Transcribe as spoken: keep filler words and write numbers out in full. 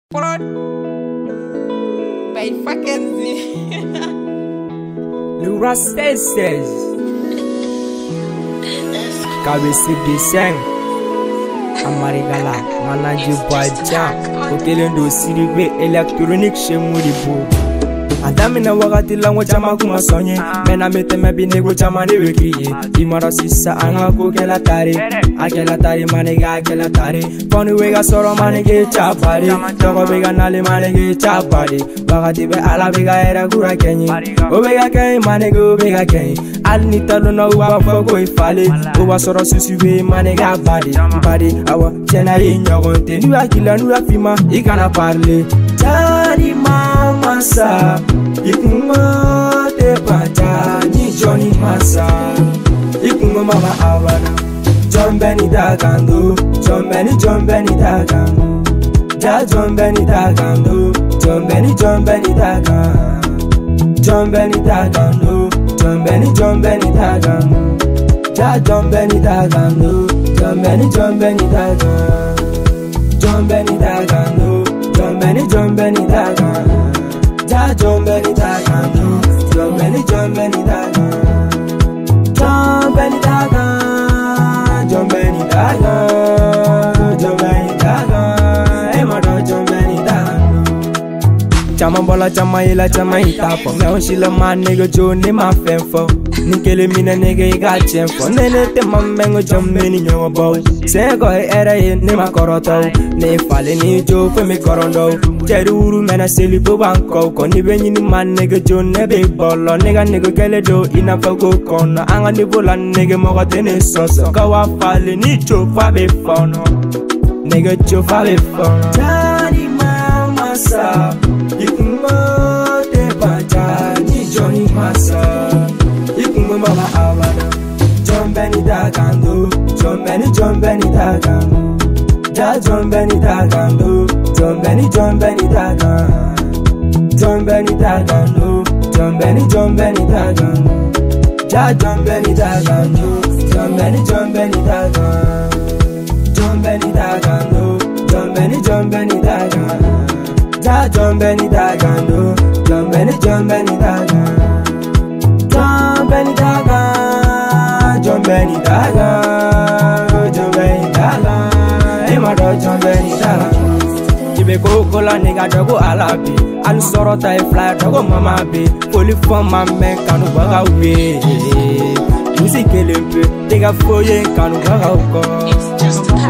PROD by fucking Z. Lura says Kabisi Biseng Amarigala Manaji Baja Hotelendo Siribe Electronic Shemuribo Adamina wakati lango chama kuma sonye Mena mete mebi nego chama ne wekriye Imara sisa anga ko kela tare Akela tare manega akela tare Ponu wega soro manege chapare Togo vega nale manege chapare Wakati be ala vega era kura kenyi O vega kenyi manege o vega kenyi Al nitalo na uwa fogo ifale Uwa soro susuwe manega bade Bade awa chena inyogonte Nuwa kila nuwa fima ikana parle Jari mama sa Ikungo te pacha ni Johnny masa Ikungo mama awana John Benny Dakando John Benny John Benny Dakando Ja John Benny Dakando John Benny John Benny Dakando John Benny Dakando John Benny John Benny Dakando Ja John Benny Dakando John Benny John Benny Dakando John Benny Dakando John Benny John Benny Dakando Ja John Benny Dakando John Benny John Benny Dakando John Benny Dakando John Benny Dakando John Benny Dakando Emma John Benny Dakando Chama bola chama ila chama itapo Me on shila ma nigga jo ne ma fenfo Nikele mina nigga iga chenfo Nene te ma mengo John Benny nyongo bow Sego e era ye ne ma koroto Ne fale ni jo fe mi korondo Jeri uru mena seli bo banko Koni benyi ni man nigga jo ne big bolo Nigga nigga kele do ina fago kono Anga ni bola nigga moga tene soso Kawa fale ni jo fa be fono Nigga jo fa be fono Jari mama sa Ikungo te pacha ni Johnny masa Ikungo mama awana John Benny Dakando John Benny John Benny Dakando Ja John Benny Dakando John Benny John Benny Dakando John Benny Dakando John Benny John Benny Dakando Ja John Benny Dakando John Benny John Benny Dakando John Benny Dakando John Benny John Benny Dakando Ja John Benny Dakando John Benny John Benny Dakando John Benny Dakando John Benny Dakando John Benny Dakando Emma John Benny Dakando Ibe koko la nigga dogo alabi Alu sorota e fly dogo mama be Fully for my man kanu baga we Music elempe Tega foye kanu baga uko